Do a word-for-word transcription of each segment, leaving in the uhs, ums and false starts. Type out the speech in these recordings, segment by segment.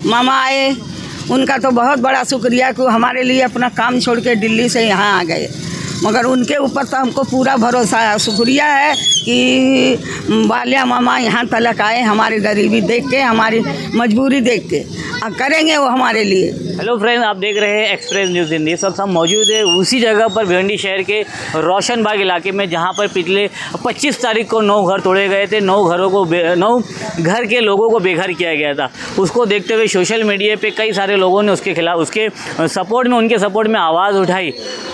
मामा आए, उनका तो बहुत बड़ा शुक्रिया कि हमारे लिए अपना काम छोड़ के दिल्ली से यहाँ आ गए, मगर उनके ऊपर तो हमको पूरा भरोसा है। शुक्रिया है कि बालिया मामा यहाँ तलक आए, हमारी गरीबी देख के, हमारी मजबूरी देख के, और करेंगे वो हमारे लिए। हेलो फ्रेंड्स, आप देख रहे हैं एक्सप्रेस न्यूज़ हिंदी। इस वक्त हम मौजूद है उसी जगह पर भिवंडी शहर के रोशनबाग इलाके में, जहां पर पिछले पच्चीस तारीख को नौ घर तोड़े गए थे। नौ घरों को नौ घर के लोगों को बेघर किया गया था। उसको देखते हुए सोशल मीडिया पे कई सारे लोगों ने उसके खिलाफ, उसके सपोर्ट में, उनके सपोर्ट में आवाज़ उठाई।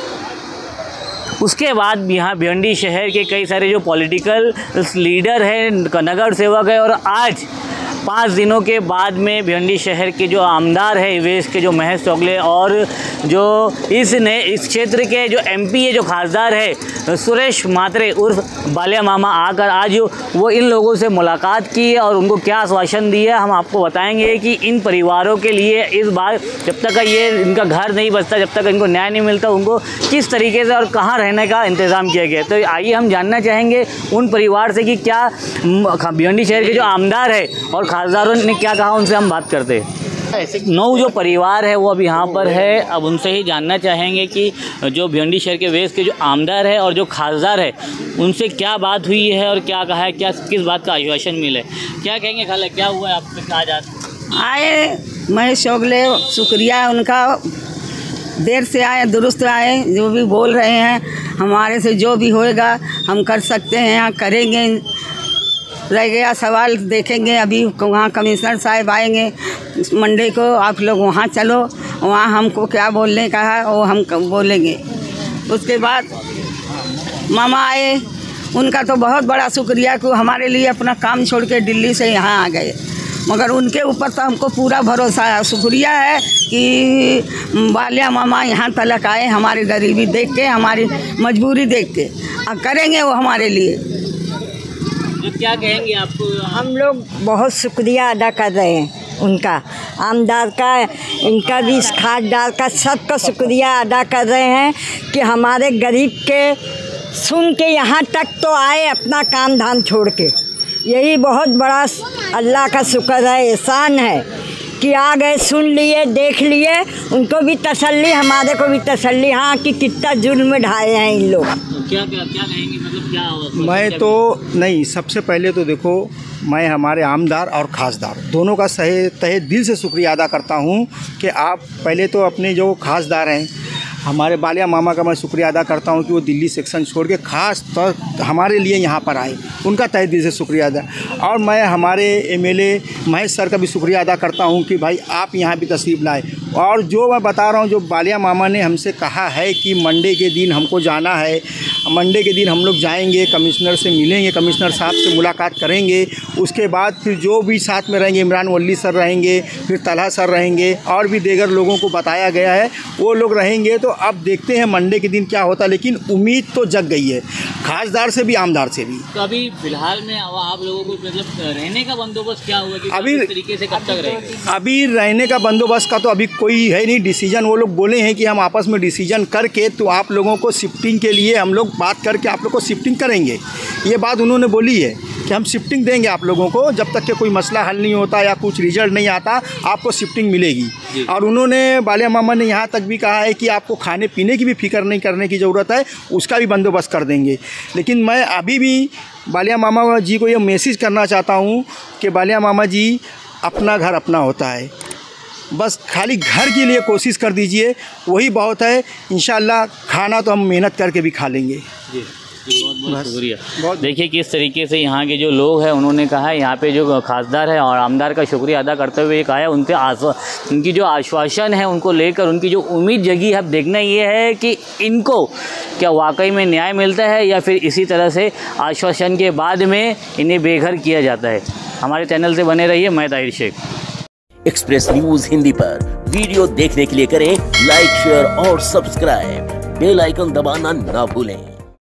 उसके बाद यहाँ भिवंडी शहर के कई सारे जो पॉलिटिकल लीडर हैं, नगर सेवक है, और आज पाँच दिनों के बाद में भिवंडी शहर के जो आमदार है ईवेस के जो महेश चौगले, और जो इस ने इस क्षेत्र के जो एमपी है, जो खासदार है सुरेश मात्रे उर्फ बालिया मामा, आकर आज वो इन लोगों से मुलाकात की है और उनको क्या आश्वासन दिया हम आपको बताएंगे कि इन परिवारों के लिए इस बार जब तक ये इनका घर नहीं बचता, जब तक इनको न्याय नहीं मिलता, उनको किस तरीके से और कहाँ रहने का इंतज़ाम किया गया। तो आइए हम जानना चाहेंगे उन परिवार से कि क्या भिवंडी शहर के जो आमदार है और खासदारों ने क्या कहा, उनसे हम बात करते हैं। नौ जो परिवार है वो अब यहाँ पर है, अब उनसे ही जानना चाहेंगे कि जो भिवंडी शहर के वेस के जो आमदार है और जो खासदार है उनसे क्या बात हुई है और क्या कहा है, क्या किस बात का आश्वासन मिले, क्या कहेंगे। खाला, क्या हुआ है आप पे? आज आए महेश चौगले, शुक्रिया है उनका, देर से आए, दुरुस्त आए, जो भी बोल रहे हैं हमारे से जो भी होएगा हम कर सकते हैं, यहाँ करेंगे। रह गया सवाल, देखेंगे अभी वहाँ कमिश्नर साहब आएंगे मंडे को, आप लोग वहाँ चलो, वहाँ हमको क्या बोलने का है वो हम बोलेंगे। उसके बाद मामा आए, उनका तो बहुत बड़ा शुक्रिया कि हमारे लिए अपना काम छोड़ के दिल्ली से यहाँ आ गए, मगर उनके ऊपर तो हमको पूरा भरोसा है। शुक्रिया है कि बालिया मामा यहाँ तलक आए, हमारी गरीबी देख के, हमारी मजबूरी देख के, और करेंगे वो हमारे लिए। तो क्या कहेंगे आपको? हम लोग बहुत शुक्रिया अदा कर रहे हैं उनका, आमदार का, इनका भी, इस खासदार का, सबका शुक्रिया अदा कर रहे हैं कि हमारे गरीब के सुन के यहाँ तक तो आए, अपना काम धाम छोड़ के। यही बहुत बड़ा अल्लाह का शुक्र है, एहसान है कि आ गए, सुन लिए, देख लिए, उनको भी तसल्ली, हमारे को भी तसल्ली, हाँ कि कितना जुल्म ढाए हैं इन लोग। क्या क्या क्या कहेंगे, मतलब क्या होगा? मैं तो नहीं, सबसे पहले तो देखो, मैं हमारे आमदार और खासदार दोनों का सहे तहे दिल से शुक्रिया अदा करता हूं कि आप पहले तो अपने जो खासदार हैं हमारे बालिया मामा का मैं शुक्रिया अदा करता हूं कि वो दिल्ली सेक्शन छोड़ के खास तौर हमारे लिए यहाँ पर आए, उनका तहे दिल से शुक्रिया अदा। और मैं हमारे एमएलए महेश सर का भी शुक्रिया अदा करता हूं कि भाई आप यहाँ भी तशरीफ़ लाए। और जो मैं बता रहा हूँ, जो बालिया मामा ने हमसे कहा है कि मंडे के दिन हमको जाना है, मंडे के दिन हम लोग जाएंगे, कमिश्नर से मिलेंगे, कमिश्नर साहब से मुलाकात करेंगे, उसके बाद फिर जो भी साथ में रहेंगे, इमरान वली सर रहेंगे, फिर तलहा सर रहेंगे, और भी दीगर लोगों को बताया गया है वो लोग रहेंगे। तो अब देखते हैं मंडे के दिन क्या होता है, लेकिन उम्मीद तो जग गई है, खासदार से भी, आमदार से भी। तो अभी फिलहाल में आप लोगों को मतलब रहने का बंदोबस्त क्या हुआ कि अभी इस तरीके से कब तक रहेंगे? अभी रहने का बंदोबस्त का तो अभी कोई है नहीं, डिसीजन वो लोग बोले हैं कि हम आपस में डिसीजन करके तो आप लोगों को शिफ्टिंग के लिए हम लोग बात करके आप लोग को शिफ्टिंग करेंगे। ये बात उन्होंने बोली है कि हम शिफ्टिंग देंगे आप लोगों को, जब तक कि कोई मसला हल नहीं होता या कुछ रिजल्ट नहीं आता आपको शिफ्टिंग मिलेगी। और उन्होंने, बालिया मामा ने यहाँ तक भी कहा है कि आपको खाने पीने की भी फिक्र नहीं करने की ज़रूरत है, उसका भी बंदोबस्त कर देंगे। लेकिन मैं अभी भी बालिया मामा जी को ये मैसेज करना चाहता हूँ कि बालिया मामा जी, अपना घर अपना होता है, बस खाली घर के लिए कोशिश कर दीजिए, वही बहुत है। इंशाअल्लाह खाना तो हम मेहनत करके भी खा लेंगे। जी बहुत बहुत शुक्रिया। देखिए किस तरीके से यहाँ के जो लोग हैं उन्होंने कहा है, यहाँ पे जो खासदार है और आमदार का शुक्रिया अदा करते हुए ये कहा है, उनके आश्वा उनकी जो आश्वासन है उनको लेकर उनकी जो उम्मीद जगी है, अब देखना ये है कि इनको क्या वाकई में न्याय मिलता है या फिर इसी तरह से आश्वासन के बाद में इन्हें बेघर किया जाता है। हमारे चैनल से बने रहिए, मैं ताहिर शेख। एक्सप्रेस न्यूज हिंदी पर वीडियो देखने के लिए करें लाइक, शेयर और सब्सक्राइब। बेल आइकन दबाना ना भूलें।